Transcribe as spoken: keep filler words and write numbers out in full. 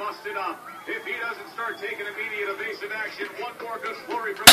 tossed it up. If he doesn't start taking immediate evasive action, one more good flurry from